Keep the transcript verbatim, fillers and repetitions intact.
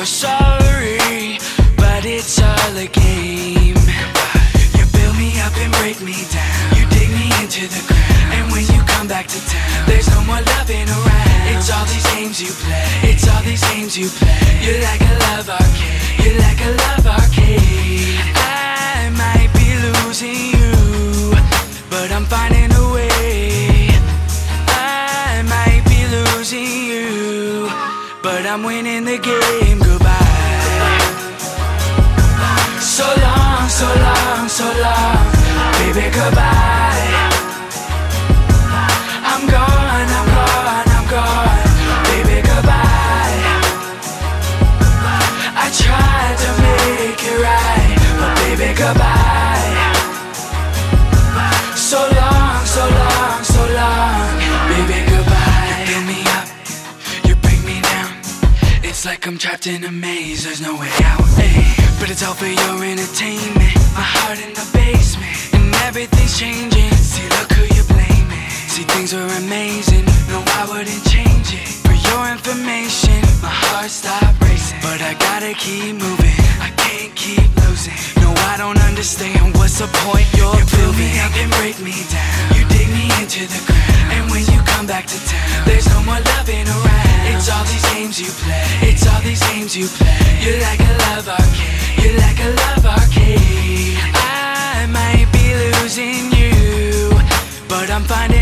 you're sorry, but it's all a game. You build me up and break me down. You dig me into the ground, and when you come back to town, there's no more loving around. It's all these games you play. It's all these games you play. You're like a love arcade. You're like a love arcade. I might be losing you, but I'm finding a way. I might be losing you, but I'm winning the game. Goodbye. So long, so long, so long, baby, goodbye. I'm gone, I'm gone, I'm gone, baby, goodbye. I tried to make it right, but baby, goodbye. So long, so long, so long, baby, goodbye. You build me up, you break me down. It's like I'm trapped in a maze, there's no way out, ay. But it's all for your entertainment. My heart in the basement, and everything's changing. See, look who you're blaming. See, things are amazing, no, I wouldn't change it. For your information, my heart stopped racing, but I gotta keep moving, I can't keep losing. No, I don't understand, what's the point you're You build me up and break me down. You dig me into the ground, and when you come back to town, there's no more loving around. It's all these games you play. It's all these games you play. You're like a love arcade. You're like a love arcade. I might be losing you, but I'm finding